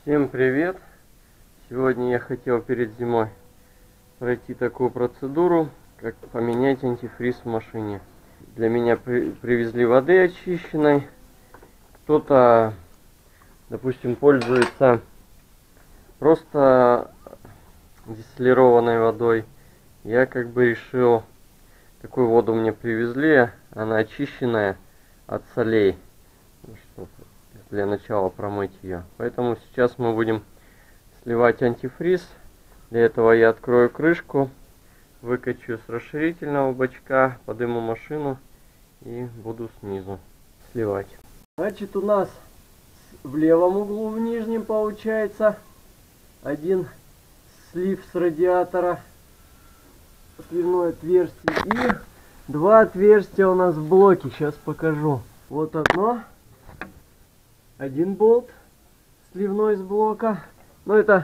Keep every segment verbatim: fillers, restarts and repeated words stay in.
Всем привет! Сегодня я хотел перед зимой пройти такую процедуру, как поменять антифриз в машине. Для меня при привезли воды очищенной. Кто-то, допустим, пользуется просто дистиллированной водой. Я как бы решил, такую воду мне привезли, она очищенная от солей, чтобы для начала промыть ее. Поэтому сейчас мы будем сливать антифриз. Для этого я открою крышку, выкачу с расширительного бачка, подниму машину и буду снизу сливать. Значит, у нас в левом углу в нижнем получается один слив с радиатора, сливное отверстие, и два отверстия у нас в блоке. Сейчас покажу. Вот одно, один болт сливной с блока. Ну, это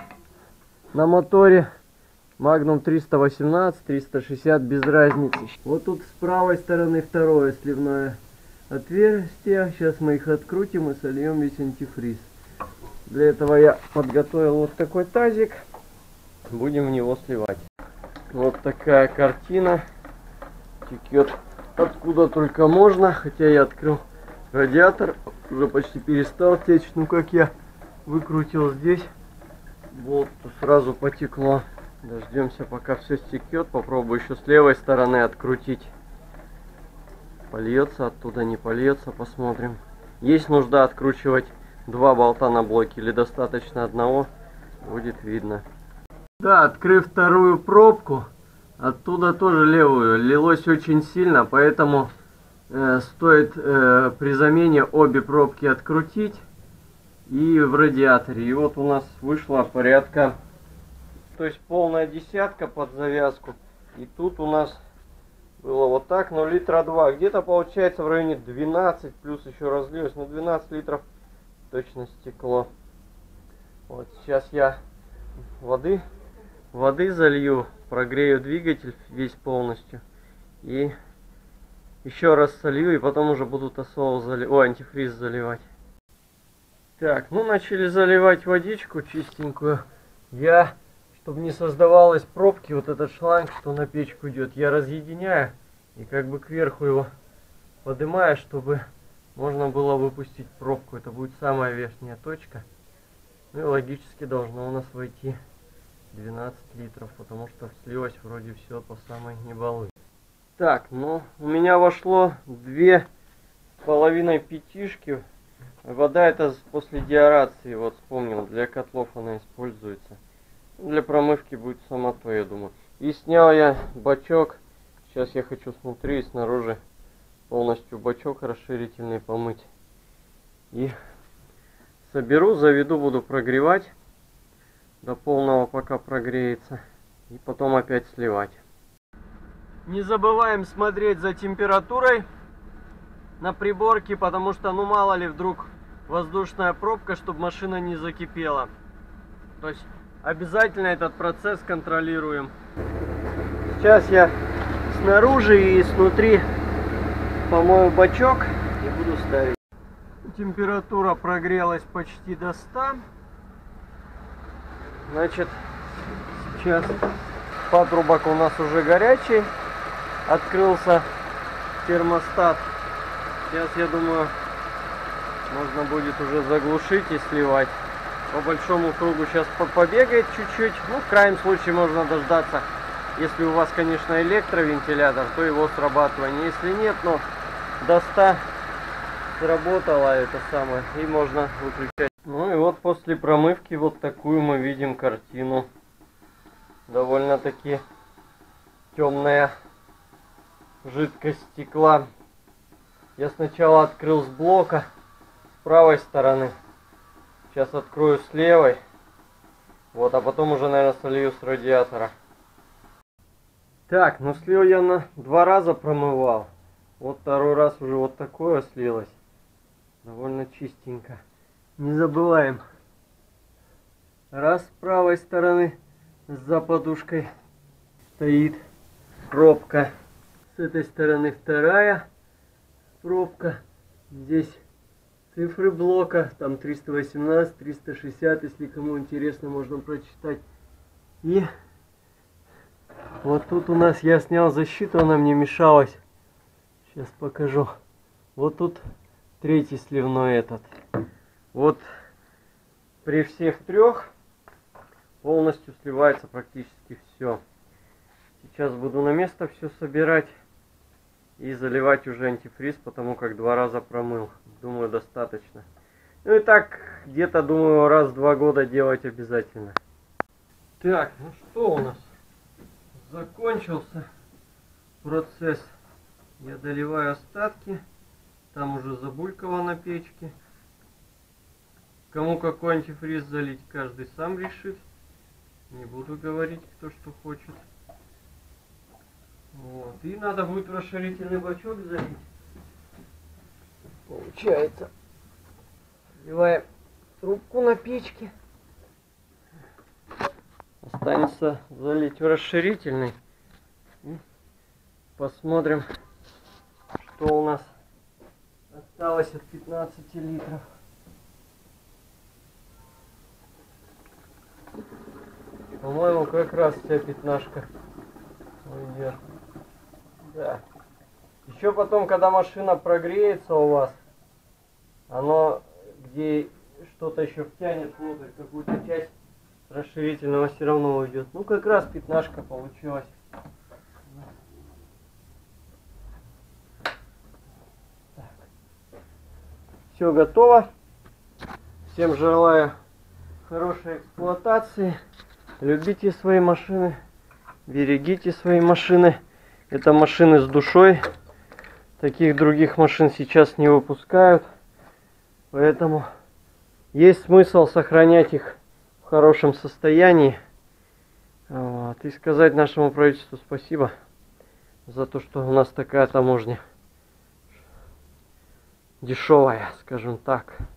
на моторе Magnum триста восемнадцать, триста шестьдесят, без разницы. Вот тут с правой стороны второе сливное отверстие. Сейчас мы их открутим и сольем весь антифриз. Для этого я подготовил вот такой тазик. Будем в него сливать. Вот такая картина. Текет откуда только можно. Хотя я открыл радиатор, уже почти перестал течь. Ну, как я выкрутил здесь, болт, то сразу потекло. Дождемся, пока все стекет. Попробую еще с левой стороны открутить. Польется оттуда, не польется, посмотрим. Есть нужда откручивать два болта на блоке или достаточно одного, будет видно. Да, открыв вторую пробку, оттуда тоже левую, лилось очень сильно, поэтому э, стоит э, при замене обе пробки открутить и в радиаторе. И вот у нас вышло порядка, то есть полная десятка под завязку. И тут у нас было вот так, но литра два, где-то получается в районе двенадцать, плюс еще разлилось, но двенадцать литров точно стекло. Вот сейчас я воды воды залью, прогрею двигатель весь полностью и еще раз солью, и потом уже буду тосол заливать, о, антифриз заливать. Так, ну начали заливать водичку чистенькую. Я, чтобы не создавалось пробки, вот этот шланг, что на печку идет, я разъединяю и как бы кверху его поднимаю, чтобы можно было выпустить пробку. Это будет самая верхняя точка. Ну и логически должно у нас войти двенадцать литров, потому что слилось вроде все по самой не балуй. Так, ну у меня вошло две с половиной пятишки. Вода это после деорации, вот вспомнил, для котлов она используется. Для промывки будет сама то, я думаю. И снял я бачок. Сейчас я хочу снутри и снаружи полностью бачок расширительный помыть. И соберу, заведу, буду прогревать до полного, пока прогреется. И потом опять сливать. Не забываем смотреть за температурой на приборке, потому что, ну мало ли, вдруг воздушная пробка, чтобы машина не закипела. То есть обязательно этот процесс контролируем. Сейчас я снаружи и снутри помою бачок и буду ставить. Температура прогрелась почти до ста. Значит, сейчас патрубок у нас уже горячий. Открылся термостат. Сейчас, я думаю, можно будет уже заглушить и сливать. По большому кругу сейчас побегает чуть-чуть. Ну, в крайнем случае можно дождаться, если у вас, конечно, электровентилятор, то его срабатывание. Если нет, но до ста сработало это самое, и можно выключать. Ну и вот после промывки вот такую мы видим картину. Довольно-таки темная жидкость стекла. Я сначала открыл с блока с правой стороны. Сейчас открою с левой. Вот, а потом уже, наверное, солью с радиатора. Так, ну слил я на два раза промывал. Вот второй раз уже вот такое слилось. Довольно чистенько. Не забываем. Раз с правой стороны за подушкой стоит пробка. С этой стороны вторая пробка. Здесь Цифры блока, там триста восемнадцать, триста шестьдесят, если кому интересно, можно прочитать. И вот тут у нас я снял защиту, она мне мешалась. Сейчас покажу. Вот тут третий сливной этот. Вот при всех трех полностью сливается практически все. Сейчас буду на место все собирать и заливать уже антифриз, потому как два раза промыл. Думаю, достаточно. Ну и так, где-то, думаю, раз в два года делать обязательно. Так, ну что у нас? Закончился процесс. Я доливаю остатки. Там уже забулькало на печке. Кому какой антифриз залить, каждый сам решит. Не буду говорить, кто что хочет. Вот. И надо будет расширительный бачок залить. Получается. Заливаем трубку на печке. Останется залить в расширительный. И посмотрим, что у нас осталось от пятнадцати литров. По-моему, как раз вся пятнашка уйдет. Да. Еще потом, когда машина прогреется у вас, оно где что-то еще втянет внутрь, какую-то часть расширительного все равно уйдет. Ну, как раз пятнашка получилась. Все готово. Всем желаю хорошей эксплуатации. Любите свои машины. Берегите свои машины. Это машины с душой. Таких других машин сейчас не выпускают. Поэтому есть смысл сохранять их в хорошем состоянии. Вот. И сказать нашему правительству спасибо за то, что у нас такая таможня дешевая, скажем так.